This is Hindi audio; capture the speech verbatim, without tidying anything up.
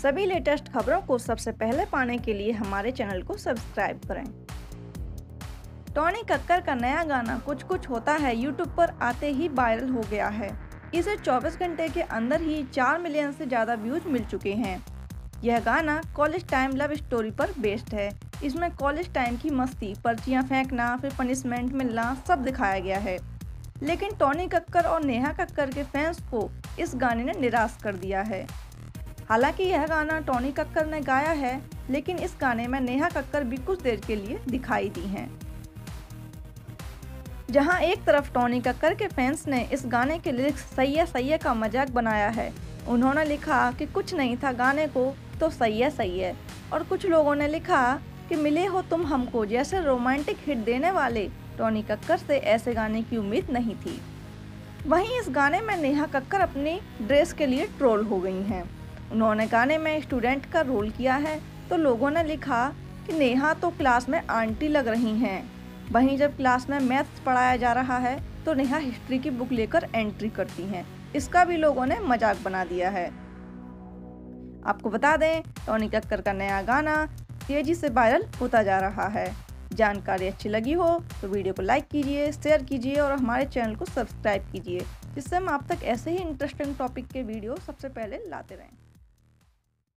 सभी लेटेस्ट खबरों को सबसे पहले पाने के लिए हमारे चैनल को सब्सक्राइब करें। टोनी कक्कर का नया गाना कुछ कुछ होता है यूट्यूब पर आते ही वायरल हो गया है। इसे चौबीस घंटे के अंदर ही चार मिलियन से ज़्यादा व्यूज मिल चुके हैं। यह गाना कॉलेज टाइम लव स्टोरी पर बेस्ड है। इसमें कॉलेज टाइम की मस्ती, पर्चियां फेंकना, फिर पनिशमेंट मिलना सब दिखाया गया है। लेकिन टोनी कक्कर और नेहा कक्कर के फैंस को इस गाने ने निराश कर दिया है। हालांकि यह गाना टोनी कक्कर ने गाया है, लेकिन इस गाने में नेहा कक्कर भी कुछ देर के लिए दिखाई दी हैं। जहां एक तरफ टोनी कक्कर के फैंस ने इस गाने के लिरिक्स सही है सही है का मजाक बनाया है। उन्होंने लिखा कि कुछ नहीं था गाने को तो सही है सही है, और कुछ लोगों ने लिखा कि मिले हो तुम हमको जैसे रोमांटिक हिट देने वाले टोनी कक्कर से ऐसे गाने की उम्मीद नहीं थी। वहीं इस गाने में नेहा कक्कर अपनी ड्रेस के लिए ट्रोल हो गई हैं। उन्होंने गाने में स्टूडेंट का रोल किया है, तो लोगों ने लिखा कि नेहा तो क्लास में आंटी लग रही हैं। वहीं जब क्लास में मैथ्स पढ़ाया जा रहा है तो नेहा हिस्ट्री की बुक लेकर एंट्री करती हैं। इसका भी लोगों ने मजाक बना दिया है। आपको बता दें, टोनी कक्कर का नया गाना तेजी से वायरल होता जा रहा है। जानकारी अच्छी लगी हो तो वीडियो को लाइक कीजिए, शेयर कीजिए और हमारे चैनल को सब्सक्राइब कीजिए, जिससे हम आप तक ऐसे ही इंटरेस्टिंग टॉपिक के वीडियो सबसे पहले लाते रहें।